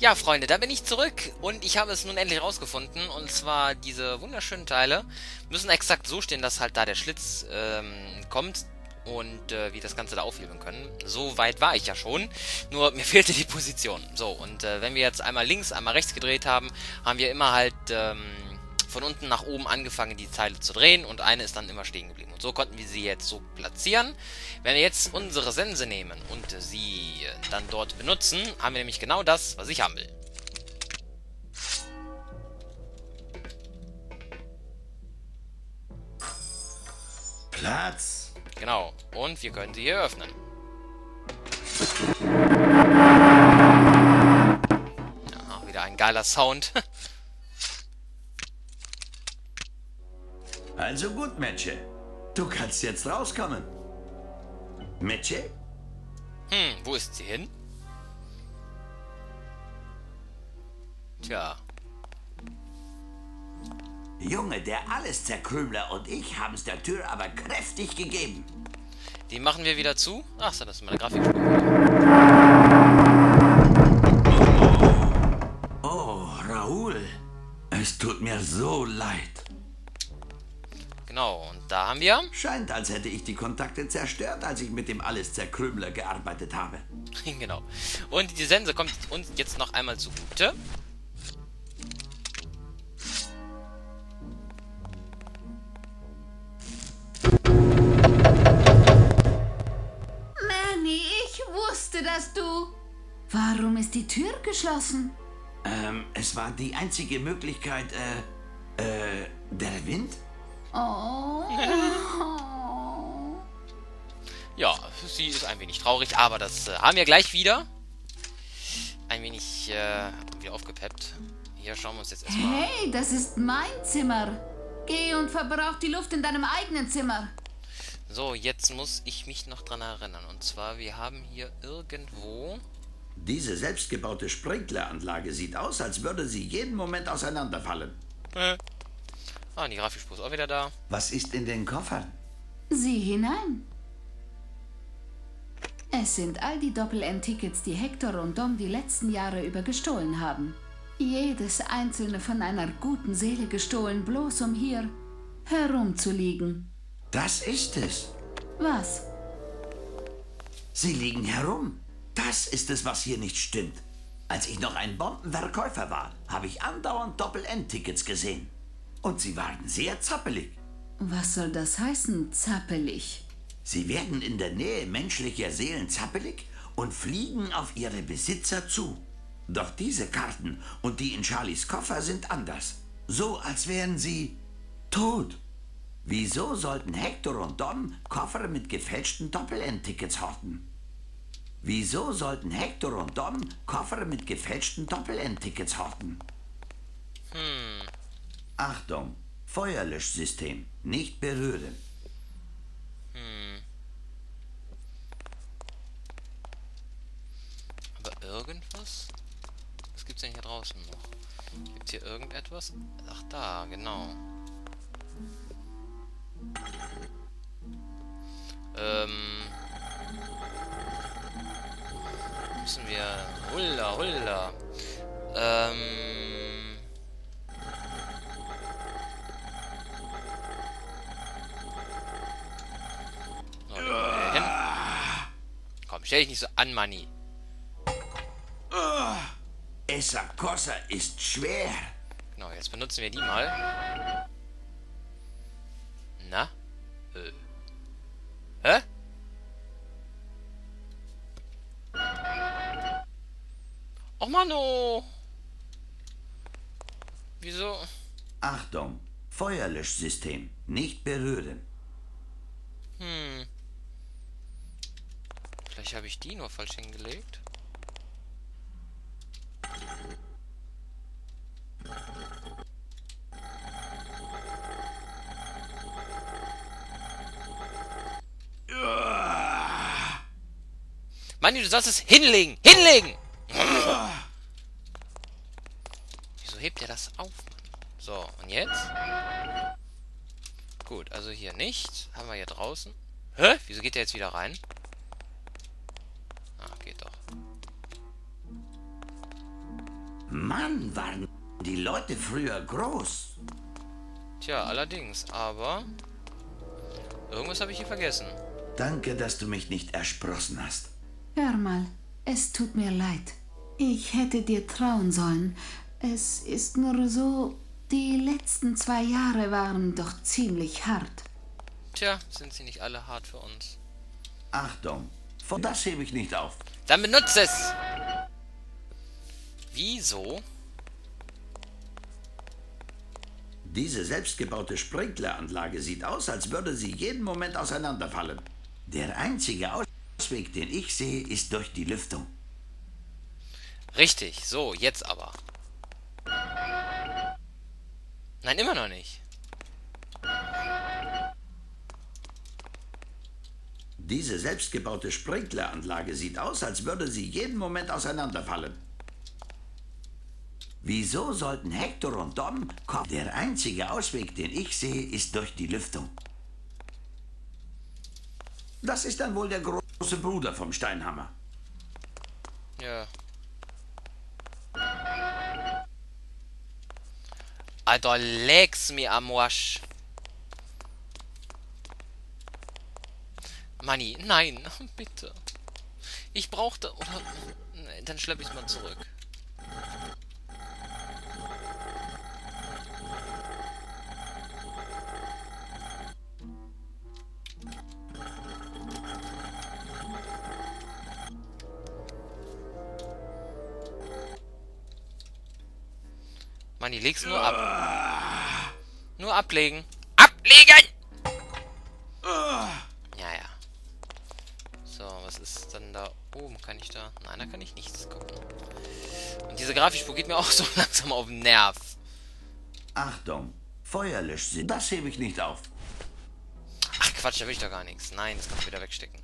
Ja, Freunde, da bin ich zurück und ich habe es nun endlich rausgefunden. Und zwar diese wunderschönen Teile müssen exakt so stehen, dass halt da der Schlitz kommt und wir das Ganze da aufheben können. So weit war ich ja schon, nur mir fehlte die Position. So, und wenn wir jetzt einmal links, einmal rechts gedreht haben, haben wir immer halt von unten nach oben angefangen, die Teile zu drehen und eine ist dann immer stehen geblieben. Und so konnten wir sie jetzt so platzieren. Wenn wir jetzt unsere Sense nehmen und sie dann dort benutzen, haben wir nämlich genau das, was ich haben will. Platz. Genau. Und wir können sie hier öffnen. Ja, wieder ein geiler Sound. Also gut, Metsche. Du kannst jetzt rauskommen. Metsche? Wo ist sie hin? Tja. Junge, der Alles-Zerkrümler und ich haben's der Tür aber kräftig gegeben. Die machen wir wieder zu. Ach so, das ist meine Grafikspur. Oh, Raoul. Es tut mir so leid. Genau, und da haben wir... Scheint, als hätte ich die Kontakte zerstört, als ich mit dem Alles-Zerkrümler gearbeitet habe. Genau. Und die Sense kommt uns jetzt noch einmal zugute. Manny, ich wusste, dass du... Warum ist die Tür geschlossen? Es war die einzige Möglichkeit, der Wind? Oh. Ja, sie ist ein wenig traurig, aber das haben wir gleich wieder. Ein wenig wieder aufgepeppt. Hier schauen wir uns jetzt erstmal... Hey, das ist mein Zimmer. Geh und verbrauch die Luft in deinem eigenen Zimmer. So, jetzt muss ich mich noch dran erinnern. Und zwar, wir haben hier irgendwo... Diese selbstgebaute Sprinkleranlage sieht aus, als würde sie jeden Moment auseinanderfallen. Ah, die Grafikspur ist auch wieder da. Was ist in den Koffern? Sieh hinein. Es sind all die Doppel-N-Tickets, die Hector und Dom die letzten Jahre über gestohlen haben. Jedes einzelne von einer guten Seele gestohlen, bloß um hier herumzuliegen. Das ist es. Was? Sie liegen herum. Das ist es, was hier nicht stimmt. Als ich noch ein Bombenverkäufer war, habe ich andauernd Doppel-N-Tickets gesehen. Und sie waren sehr zappelig. Was soll das heißen, zappelig? Sie werden in der Nähe menschlicher Seelen zappelig und fliegen auf ihre Besitzer zu. Doch diese Karten und die in Charlies Koffer sind anders. So, als wären sie tot. Wieso sollten Hector und Dom Koffer mit gefälschten Doppel-N-Tickets horten? Wieso sollten Hector und Dom Koffer mit gefälschten Doppel-N-Tickets horten? Achtung, Feuerlöschsystem, nicht berühren. Aber irgendwas? Was gibt's denn hier draußen noch? Gibt's hier irgendetwas? Ach, da, genau. Müssen wir... Hulla, hulla. So, hin. Komm, stell dich nicht so an, Manni. Esa cosa ist schwer. Genau, jetzt benutzen wir die mal. Na? Hä? Och, Mano! Wieso? Achtung, Feuerlöschsystem, nicht berühren. Vielleicht habe ich die nur falsch hingelegt. Manni, du sollst es hinlegen! Hinlegen! Wieso hebt er das auf, Mann? So, und jetzt? Gut, also hier nicht. Haben wir hier draußen. Hä? Wieso geht der jetzt wieder rein? Ah, geht doch. Mann, waren die Leute früher groß. Tja, allerdings, aber irgendwas habe ich hier vergessen. Danke, dass du mich nicht ersprossen hast. Hör mal, es tut mir leid. Ich hätte dir trauen sollen. Es ist nur so, die letzten 2 Jahre waren doch ziemlich hart. Tja, sind sie nicht alle hart für uns. Achtung, von das hebe ich nicht auf. Dann benutze es! Wieso? Diese selbstgebaute Sprinkleranlage sieht aus, als würde sie jeden Moment auseinanderfallen. Der einzige Ausweg, den ich sehe, ist durch die Lüftung. Richtig, so, jetzt aber. Nein, immer noch nicht. Diese selbstgebaute Sprinkleranlage sieht aus, als würde sie jeden Moment auseinanderfallen. Wieso sollten Hector und Dom kommen? Der einzige Ausweg, den ich sehe, ist durch die Lüftung. Das ist dann wohl der große Bruder vom Steinhammer. Ja. Alter, leg's mir am Arsch. Manni, nein, bitte. Ich brauchte... Oder... Nee, dann schlepp ich's mal zurück. Manni, leg's nur ab. Nur ablegen. Ablegen! Ja, ja. So, was ist dann da oben? Kann ich da... Nein, da kann ich nichts gucken. Und diese Grafikspur geht mir auch so langsam auf den Nerv. Achtung, Feuerlöschsinn. Das hebe ich nicht auf. Ach Quatsch, da will ich doch gar nichts. Nein, das kann ich wieder wegstecken.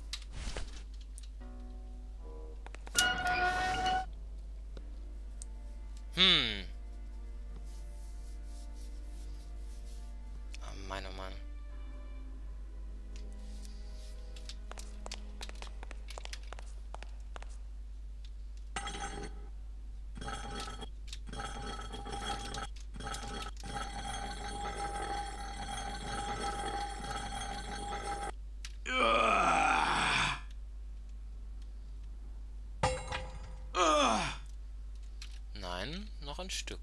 Oh Mann, oh Mann. Nein, noch ein Stück.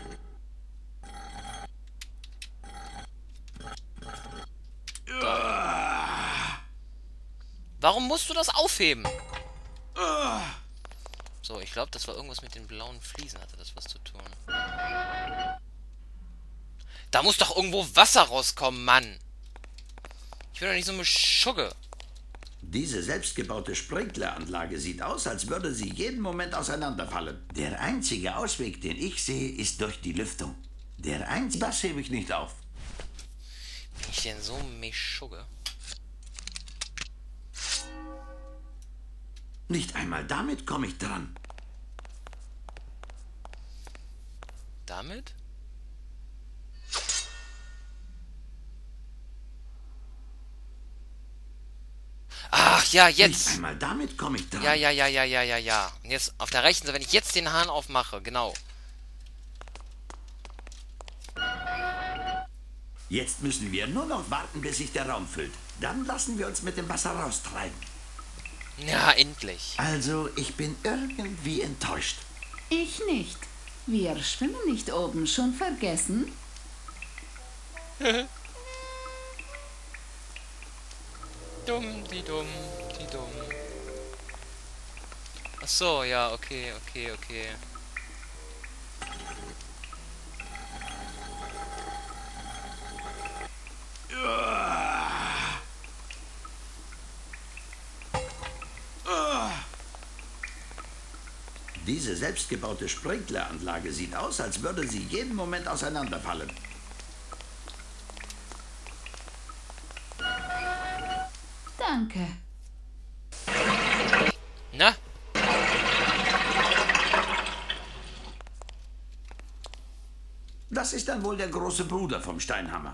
Da. Warum musst du das aufheben? So, ich glaube, das war irgendwas mit den blauen Fliesen. Hatte das was zu tun? Da muss doch irgendwo Wasser rauskommen, Mann. Ich bin doch nicht so eine Schugge. Diese selbstgebaute Sprinkleranlage sieht aus, als würde sie jeden Moment auseinanderfallen. Der einzige Ausweg, den ich sehe, ist durch die Lüftung. Das hebe ich nicht auf. Bin ich denn so Mischugge? Nicht einmal damit komme ich dran. Damit? Ach ja, jetzt! Nicht einmal damit komme ich dran. Ja. Und jetzt auf der rechten Seite, wenn ich jetzt den Hahn aufmache, genau. Jetzt müssen wir nur noch warten, bis sich der Raum füllt. Dann lassen wir uns mit dem Wasser raustreiben. Ja, endlich. Also, ich bin irgendwie enttäuscht. Ich nicht. Wir schwimmen nicht oben, schon vergessen? Dumm, die dumm. Ach so, ja, okay. Diese selbstgebaute Sprinkleranlage sieht aus, als würde sie jeden Moment auseinanderfallen. Danke. Na? Das ist dann wohl der große Bruder vom Steinhammer.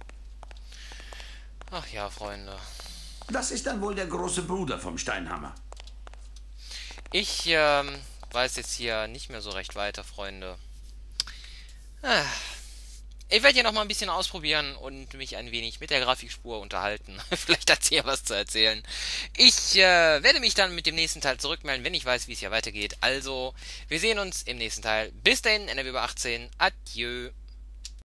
Ach ja, Freunde. Das ist dann wohl der große Bruder vom Steinhammer. Ich weiß jetzt hier nicht mehr so recht weiter, Freunde. Ah. Ich werde hier noch mal ein bisschen ausprobieren und mich ein wenig mit der Grafikspur unterhalten. Vielleicht hat sie ja was zu erzählen. Ich werde mich dann mit dem nächsten Teil zurückmelden, wenn ich weiß, wie es hier weitergeht. Also, wir sehen uns im nächsten Teil. Bis dahin, NRW über 18. Adieu.